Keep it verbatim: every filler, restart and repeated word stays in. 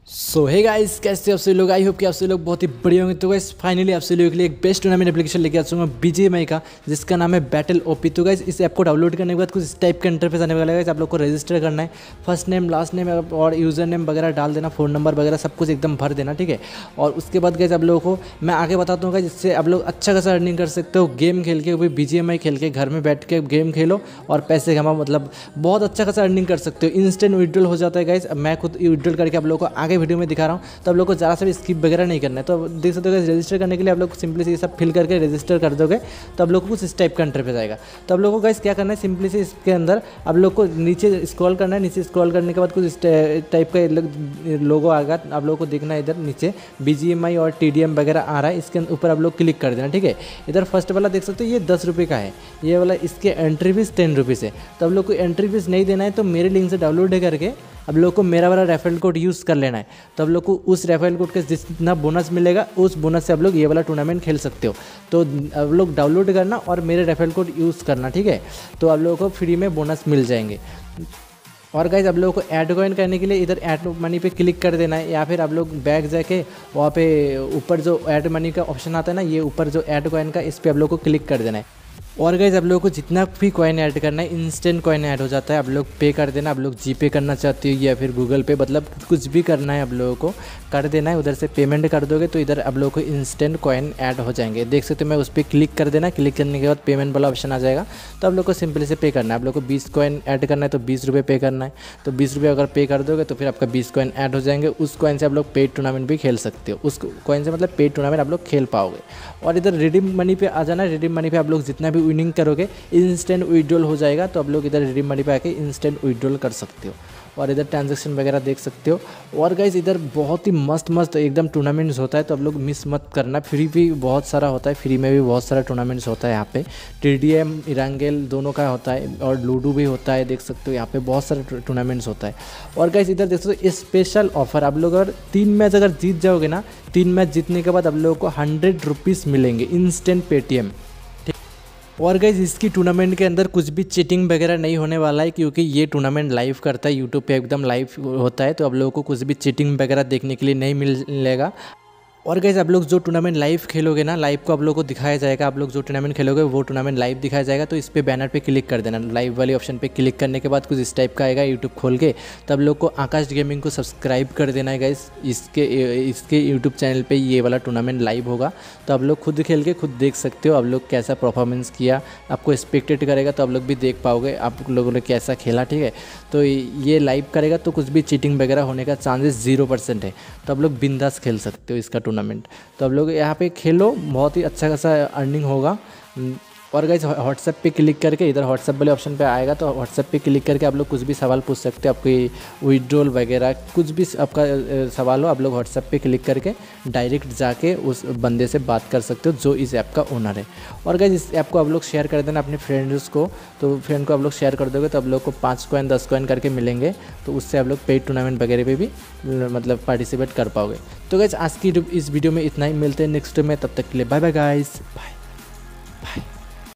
सो hey guys, कैसे आप सभी लोग। आई होप कि आप सभी लोग बहुत ही बढ़िया होंगे। तो गाइस फाइनली आप सभी लोगों के लिए एक बेस्ट टूर्नामेंट एप्लीकेशन लेके आ चुका हूँ बीजीएमआई का, जिसका नाम है बैटल ओपी। तो गाइस इस ऐप को डाउनलोड करने के बाद कुछ इस टाइप का इंटरफेस आने वाला है। आप लोग को रजिस्टर करना है, फर्स्ट नेम लास्ट नेम और यूज़र नेम वगैरह डाल देना, फ़ोन नंबर वगैरह सब कुछ एकदम भर देना, ठीक है। और उसके बाद गाइस आप लोगों को मैं आगे बताता हूँ, जिससे आप लोग अच्छा खासा अर्निंग कर सकते हो गेम खेल के। भी बीजीएमआई खेल के घर में बैठ के गेम खेलो और पैसे कमाओ, मतलब बहुत अच्छा खासा अर्निंग कर सकते हो। इंस्टेंट विड्रॉल हो जाता है गाइस। मैं खुद विड्रॉल करके आप लोगों को आगे वीडियो में दिखा रहा हूँ, तो आप लोग को ज़रा सा भी स्किप वगैरह नहीं करना है। तो देख सकते हो रजिस्टर करने के लिए आप लोग सिंपली से ये सब फिल करके रजिस्टर कर दोगे, तो आप लोग को कुछ इस टाइप का इंटरफेस आएगा। तो आप लोग को गाइस क्या करना है, सिंपली से इसके अंदर आप लोग को नीचे स्क्रॉल करना है। नीचे स्क्रॉल करने के बाद कुछ इस टाइप का लोगो आएगा, आप लोगों को देखना है। इधर नीचे बीजीएमआई और टीडीएम वगैरह आ रहा है, इसके ऊपर आप लोग क्लिक कर देना, ठीक है। इधर फर्स्ट वाला देख सकते हो, ये दस रुपये का है, ये वाला इसके एंट्री फीस टेन रुपीज़ है। तो आप लोग को एंट्री फीस नहीं देना है, तो मेरे लिंक से डाउनलोड करके अब लोग को मेरा वाला रेफरल कोड यूज़ कर लेना है। तो आप लोग को उस रेफरल कोड के जितना बोनस मिलेगा, उस बोनस से आप लोग ये वाला टूर्नामेंट खेल सकते हो। तो आप लोग डाउनलोड करना और मेरे रेफरल कोड यूज़ करना, ठीक है। तो आप लोगों को फ्री में बोनस मिल जाएंगे। और गाइज आप लोगों को ऐड कॉइन करने के लिए इधर ऐड मनी पे क्लिक कर देना है, या फिर आप लोग बैक जाके वहाँ पे ऊपर जो ऐड मनी का ऑप्शन आता है ना, ये ऊपर जो ऐड कॉइन का, इस पर आप लोग को क्लिक कर देना है। और गाइज आप लोगों को जितना भी कॉइन ऐड करना है, इंस्टेंट कॉइन ऐड हो जाता है। आप लोग पे कर देना, आप लोग जी पे करना चाहते हो या फिर गूगल पे, मतलब कुछ भी करना है आप लोगों को कर देना है। उधर से पेमेंट कर दोगे तो इधर आप लोगों को इंस्टेंट कॉइन ऐड हो जाएंगे। देख सकते हो, मैं उस पर क्लिक कर देना। क्लिक करने के बाद पेमेंट वाला ऑप्शन आ जाएगा, तो आप लोग को सिंपली से पे करना है। आप लोग को बीस कॉइन ऐड करना है, तो बीस रुपये पे करना है। तो बीस रुपये अगर पे कर दोगे तो फिर आपका बीस कॉइन ऐड हो जाएंगे। उस कॉइन से आप लोग पेड टूर्नामेंट भी खेल सकते हो। उस कॉइन से मतलब पेड टूर्नामेंट आप लोग खेल पाओगे। और इधर रिडीम मनी पे आ जाना है। रिडीम मनी पे आप लोग जितना भी विनिंग करोगे इंस्टेंट विड्रॉल हो जाएगा। तो आप लोग इधर रिडीम मनी पे आके इंस्टेंट विड्रॉल कर सकते हो। और इधर ट्रांजैक्शन वगैरह देख सकते हो। और गाइस इधर बहुत ही मस्त मस्त एकदम टूर्नामेंट्स होता है, तो आप लोग मिस मत करना। फ्री भी बहुत सारा होता है, फ्री में भी बहुत सारा टूर्नामेंट्स होता है यहाँ पे। टीडीएम इरांगेल दोनों का होता है, और लूडो भी होता है। देख सकते हो यहाँ पे बहुत सारे टूर्नामेंट्स होता है। और गाइस इधर देख सकते हो स्पेशल ऑफर, आप लोग अगर तीन मैच अगर जीत जाओगे ना, तीन मैच जीतने के बाद आप लोगों को हंड्रेड रुपीज़ मिलेंगे इंस्टेंट पेटीएम। और गाइज इसकी टूर्नामेंट के अंदर कुछ भी चीटिंग वगैरह नहीं होने वाला है, क्योंकि ये टूर्नामेंट लाइव करता है, यूट्यूब पे एकदम लाइव होता है। तो आप लोगों को कुछ भी चीटिंग वगैरह देखने के लिए नहीं मिलेगा। और गाइस आप लोग जो टूर्नामेंट लाइव खेलोगे ना, लाइव को आप लोगों को दिखाया जाएगा। आप लोग जो टूर्नामेंट खेलोगे वो टूर्नामेंट लाइव दिखाया जाएगा। तो इस पे बैनर पे क्लिक कर देना, लाइव वाले ऑप्शन पे क्लिक करने के बाद कुछ इस टाइप का आएगा यूट्यूब खोल के। तो आप लोग को आकाश गेमिंग को सब्सक्राइब कर देना है गाइस। इसके इसके यूट्यूब चैनल पे ये वाला टूर्नामेंट लाइव होगा, तो आप लोग खुद खेल के खुद देख सकते हो आप लोग कैसा परफॉर्मेंस किया। आपको एक्सपेक्टेड करेगा तो आप लोग भी देख पाओगे आप लोगों ने कैसा खेला, ठीक है। तो ये लाइव करेगा तो कुछ भी चीटिंग वगैरह होने का चांसेस जीरो परसेंट है। तो आप लोग बिंदास खेल सकते हो इसका टूर्नामेंट। तो आप लोग यहाँ पे खेलो, बहुत ही अच्छा खासा अर्निंग होगा। और गाइस व्हाट्सएप पे क्लिक करके, इधर व्हाट्सएप वाले ऑप्शन पे आएगा, तो व्हाट्सएप पे क्लिक करके आप लोग कुछ भी सवाल पूछ सकते हो। आपकी विड्रॉल वगैरह कुछ भी आपका सवाल हो, आप लोग व्हाट्सएप पे क्लिक करके डायरेक्ट जाके उस बंदे से बात कर सकते हो जो इस ऐप का ओनर है। और गाइस इस ऐप को आप लोग शेयर कर देना अपने फ्रेंड्स को। तो फ्रेंड को आप लोग शेयर कर दोगे तो आप लोग को पाँच कॉइन दस कॉइन करके मिलेंगे। तो उससे आप लोग पेड टूर्नामेंट वगैरह पे भी मतलब पार्टिसिपेट कर पाओगे। तो गाइस आज की इस वीडियो में इतना ही, मिलते हैं नेक्स्ट में। तब तक के लिए bye bye guys, bye bye.